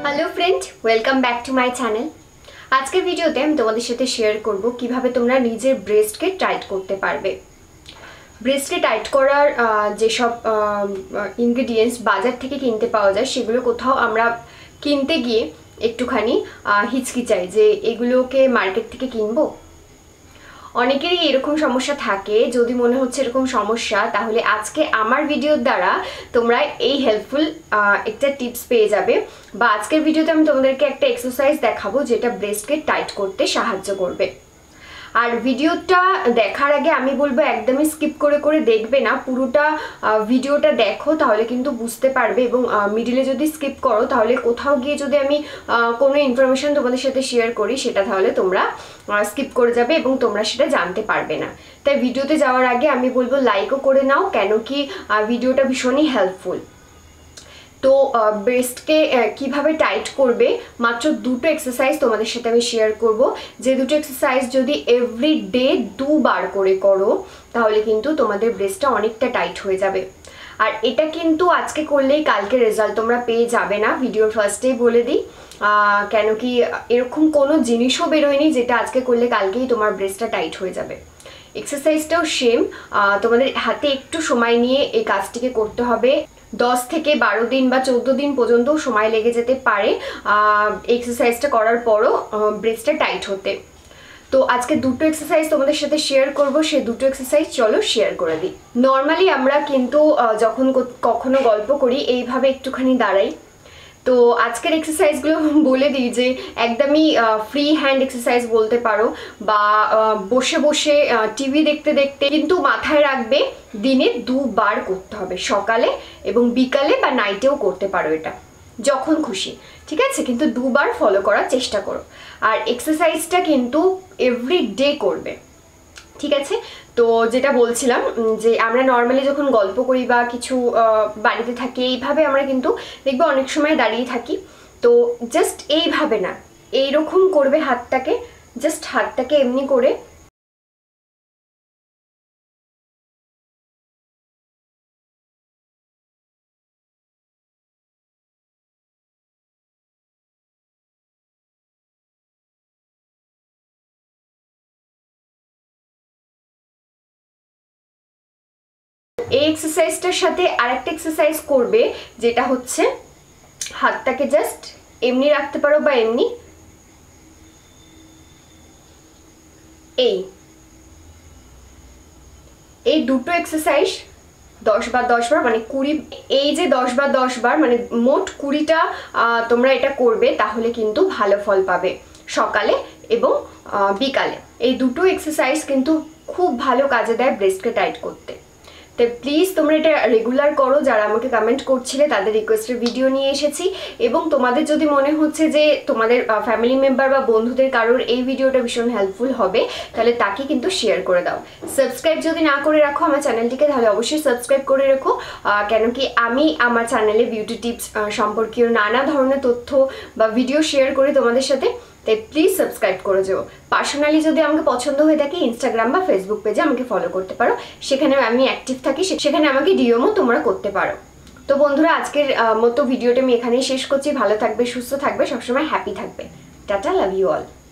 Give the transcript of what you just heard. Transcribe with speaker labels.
Speaker 1: Hello friend welcome back to my channel. आज के भिडियोते আমি তোমাদের সাথে শেয়ার করব কিভাবে তোমরা নিজের ব্রেস্টকে টাইট করতে পারবে। ব্রেস্টকে টাইট করার যে সব ইনগ্রেডিয়েন্টস বাজার থেকে কিনতে পাওয়া যায় সেগুলো কোথাও আমরা কিনতে গিয়ে একটুখানি হিচকিচাই যে এগুলোকে মার্কেট থেকে কিনবো। অনেকেরই এরকম সমস্যা থাকে। যদি মনে হচ্ছে এরকম সমস্যা তাহলে আজকে আমার ভিডিওর দ্বারা তোমরা এই হেল্পফুল একটা টিপস পেয়ে যাবে বা আজকের ভিডিওতে আমি তোমাদেরকে একটা এক্সারসাইজ দেখাবো যেটা ব্রেস্টকে টাইট করতে সাহায্য করবে। আর ভিডিওটা দেখার আগে আমি বলবো একদমই স্কিপ করে করে দেখবে না, পুরোটা ভিডিওটা দেখো তাহলে কিন্তু বুঝতে পারবে। এবং মিডিলে যদি স্কিপ করো তাহলে কোথাও গিয়ে যদি আমি কোনো ইনফরমেশন তোমাদের সাথে শেয়ার করি সেটা তাহলে তোমরা স্কিপ করে যাবে এবং তোমরা সেটা জানতে পারবে না। তাই ভিডিওতে যাওয়ার আগে আমি বলবো লাইকও করে নাও, কেন কি ভিডিওটা ভীষণই হেল্পফুল। তো ব্রেস্টকে কিভাবে টাইট করবে মাত্র দুটো এক্সারসাইজ তোমাদের সাথে আমি শেয়ার করব, যে দুটো এক্সারসাইজ যদি এভরি ডে দুবার করে করো তাহলে কিন্তু তোমাদের ব্রেস্টটা অনেকটা টাইট হয়ে যাবে। আর এটা কিন্তু আজকে করলেই কালকে রেজাল্ট তোমরা পেয়ে যাবে না, ভিডিওর ফার্স্টেই বলে দিই। কেন কি এরকম কোনো জিনিসও বেরোয়নি যেটা আজকে করলে কালকেই তোমার ব্রেস্টটা টাইট হয়ে যাবে। এক্সারসাইজটাও সেম, তোমাদের হাতে একটু সময় নিয়ে এই কাজটিকে করতে হবে। 10 থেকে 12 দিন বা 14 দিন পর্যন্ত সময় লেগে যেতে পারে এক্সারসাইজটা করার পরও ব্রেস্টটা টাইট হতে। তো আজকে দুটো এক্সারসাইজ তোমাদের সাথে শেয়ার করব, সেই দুটো এক্সারসাইজ চলো শেয়ার করে দিই। নর্মালি আমরা কিন্তু যখন কখনো গল্প করি এইভাবে একটুখানি দাঁড়াই। তো আজকের এক্সারসাইজগুলো বলে দিই যে একদমই ফ্রি হ্যান্ড এক্সারসাইজ বলতে পারো, বা বসে বসে টিভি দেখতে দেখতে, কিন্তু মাথায় রাখবে দিনে দুবার করতে হবে, সকালে এবং বিকালে বা নাইটেও করতে পারো, এটা যখন খুশি, ঠিক আছে? কিন্তু দুবার ফলো করার চেষ্টা করো। আর এক্সারসাইজটা কিন্তু এভরি ডে করবে, ঠিক আছে? তো যেটা বলছিলাম যে আমরা নর্মালি যখন গল্প করি বা কিছু বাড়িতে থাকি এইভাবে আমরা কিন্তু দেখবে অনেক সময় দাঁড়িয়ে থাকি। তো জাস্ট এইভাবে না, এইরকম করবে হাতটাকে, জাস্ট হাতটাকে এমনি করে এই এক্সারসাইজটার সাথে আরেকটা এক্সারসাইজ করবে যেটা হচ্ছে হাতটাকে জাস্ট এমনি রাখতে পারো বা এমনি, এই দুটো এক্সারসাইজ 10 বার 10 বার মানে 20, এই যে 10 বার 10 বার মানে মোট 20টা তোমরা এটা করবে, তাহলে কিন্তু ভালো ফল পাবে সকালে এবং বিকালে। এই দুটো এক্সারসাইজ কিন্তু খুব ভালো কাজে দেয় ব্রেস্টকে টাইট করতে। তো প্লিজ তোমরা এটা রেগুলার করো। যারা আমাকে কমেন্ট করছিলে তাদের রিকোয়েস্টের ভিডিও নিয়ে এসেছি। এবং তোমাদের যদি মনে হচ্ছে যে তোমাদের ফ্যামিলি মেম্বার বা বন্ধুদের কারোর এই ভিডিওটা ভীষণ হেল্পফুল হবে তাহলে তাকে কিন্তু শেয়ার করে দাও। সাবস্ক্রাইব যদি না করে রাখো আমার চ্যানেলটিকে তাহলে অবশ্যই সাবস্ক্রাইব করে রেখো, কেন কি আমি আমার চ্যানেলে বিউটি টিপস সম্পর্কীয় নানা ধরনের তথ্য বা ভিডিও শেয়ার করি তোমাদের সাথে। তাই প্লিজ সাবস্ক্রাইব করে যেও। পার্সোনালি যদি আমাকে পছন্দ হয়ে থাকে ইনস্টাগ্রাম বা ফেসবুক পেজে আমাকে ফলো করতে পারো, সেখানে আমি অ্যাক্টিভ থাকি, সেখানে আমাকে ডিএমও তোমরা করতে পারো। তো বন্ধুরা আজকের মতো ভিডিওটা আমি এখানেই শেষ করছি। ভালো থাকবে, সুস্থ থাকবে, সবসময় হ্যাপি থাকবে। Tata, love you all.